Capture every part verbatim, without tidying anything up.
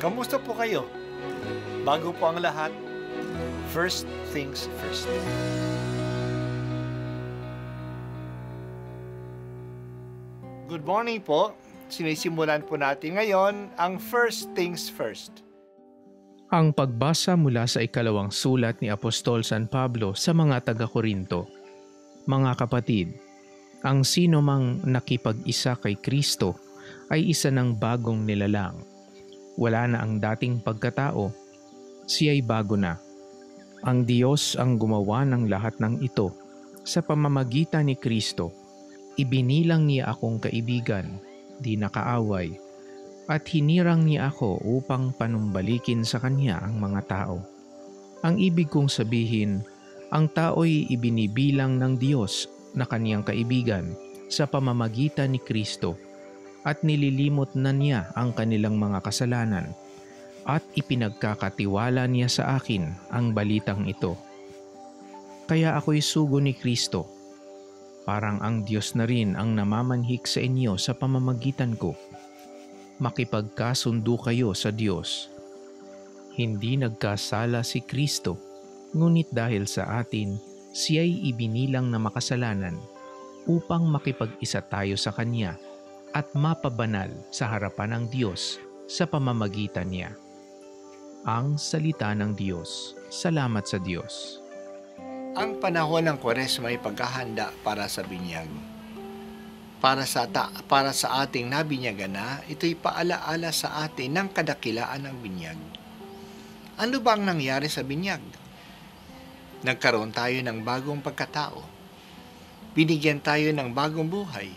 Kamusta po kayo? Bago po ang lahat, first things first. Good morning po. Sinisimulan po natin ngayon ang first things first. Ang pagbasa mula sa ikalawang sulat ni Apostol San Pablo sa mga taga-Korinto. Mga kapatid, ang sino mang nakipag-isa kay Kristo ay isa ng bagong nilalang. Wala na ang dating pagkatao, siya'y bago na. Ang Diyos ang gumawa ng lahat ng ito sa pamamagitan ni Kristo. Ibinilang niya akong kaibigan, di nakaaway, at hinirang niya ako upang panumbalikin sa Kanya ang mga tao. Ang ibig kong sabihin, ang tao'y ibinibilang ng Diyos na Kaniyang kaibigan sa pamamagitan ni Kristo at nililimot na niya ang kanilang mga kasalanan at ipinagkakatiwala niya sa akin ang balitang ito. Kaya ako'y sugo ni Kristo. Parang ang Diyos na rin ang namamanhik sa inyo sa pamamagitan ko. Makipagkasundo kayo sa Diyos. Hindi nagkasala si Kristo, ngunit dahil sa atin, siya'y ibinilang na makasalanan upang makipag-isa tayo sa Kanya at mapabanal sa harapan ng Diyos sa pamamagitan niya. Ang salita ng Diyos. Salamat sa Diyos. Ang panahon ng Kwaresma ay paghahanda para sa binyag. Para sa, ta- para sa ating nabinyagan na, ito'y paalaala sa atin ng kadakilaan ng binyag. Ano ba ang nangyari sa binyag? Nagkaroon tayo ng bagong pagkatao. Binigyan tayo ng bagong buhay.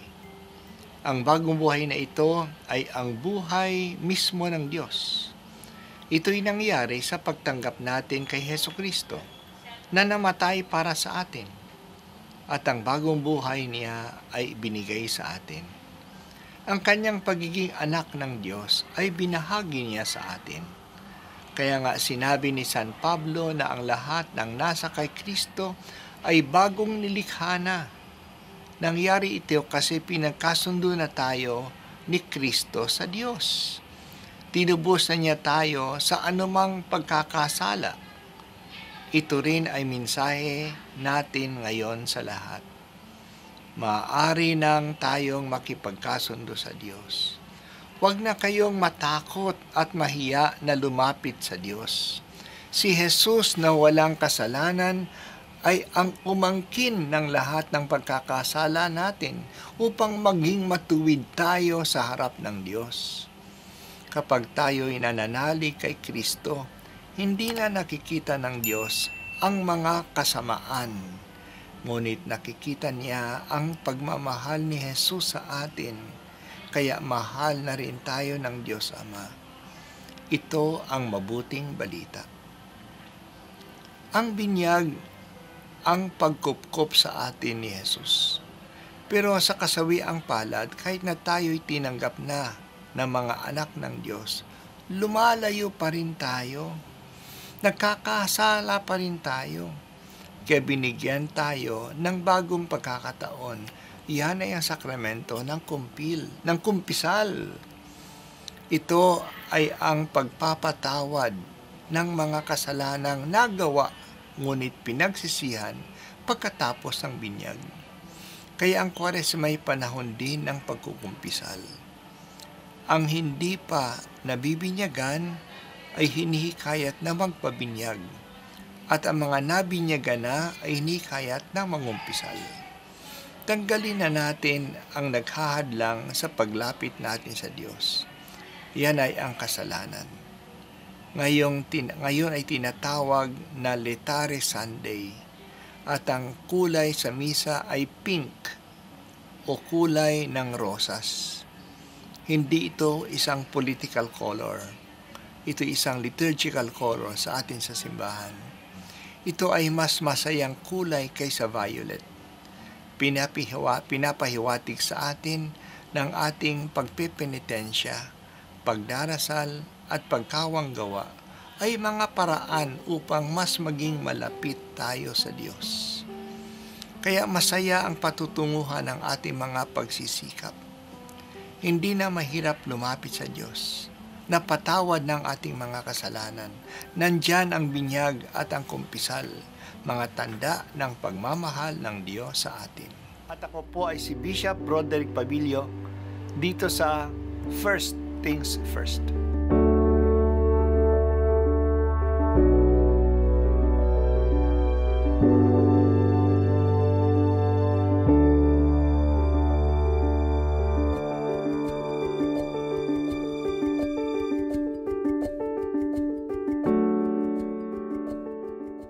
Ang bagong buhay na ito ay ang buhay mismo ng Diyos. Ito'y nangyari sa pagtanggap natin kay Hesukristo na namatay para sa atin, at ang bagong buhay niya ay binigay sa atin. Ang kanyang pagiging anak ng Diyos ay binahagi niya sa atin. Kaya nga sinabi ni San Pablo na ang lahat ng nasa kay Kristo ay bagong nilikha na. Nangyari ito kasi pinagkasundo na tayo ni Kristo sa Diyos. Tinubos na niya tayo sa anumang pagkakasala. Ito rin ay mensahe natin ngayon sa lahat. Maaari nang tayong makipagkasundo sa Diyos. Huwag na kayong matakot at mahiya na lumapit sa Diyos. Si Jesus na walang kasalanan ay ang umangkin ng lahat ng pagkakasala natin upang maging matuwid tayo sa harap ng Diyos. Kapag tayo'y nananalig kay Kristo, hindi na nakikita ng Diyos ang mga kasamaan, ngunit nakikita niya ang pagmamahal ni Jesus sa atin, kaya mahal na rin tayo ng Diyos Ama. Ito ang mabuting balita. Ang binyag, ang pagkupkop sa atin ni Jesus. Pero sa kasawiang palad, kahit na tayo'y tinanggap na ng mga anak ng Diyos, lumalayo pa rin tayo. Nagkakasala pa rin tayo. Kaya binigyan tayo ng bagong pagkakataon. Yan ay ang sakramento ng kumpil, ng kumpisal. Ito ay ang pagpapatawad ng mga kasalanang nagawa, ngunit pinagsisihan pagkatapos ng binyag. Kaya ang Kwaresma ay panahon din ng pagkukumpisal. Ang hindi pa nabibinyagan ay hinihikayat na magpabinyag, at ang mga nabinyagan na ay hinihikayat na mangumpisal. Tanggalin na natin ang naghahadlang sa paglapit natin sa Diyos. Yan ay ang kasalanan. Ngayong, tin- ngayon ay tinatawag na Laetare Sunday, at ang kulay sa misa ay pink o kulay ng rosas. Hindi ito isang political color. Ito isang liturgical color sa atin sa simbahan. Ito ay mas masayang kulay kaysa violet. Pinapihiwa, pinapahiwatig sa atin ng ating pagpepenitensya, pagdarasal at pagkawanggawa ay mga paraan upang mas maging malapit tayo sa Diyos. Kaya masaya ang patutunguhan ng ating mga pagsisikap. Hindi na mahirap lumapit sa Diyos. napatawad ng ating mga kasalanan. Nandyan ang binyag at ang kumpisal, mga tanda ng pagmamahal ng Diyos sa atin. At ako po ay si Bishop Broderick Pabilio dito sa First Things First.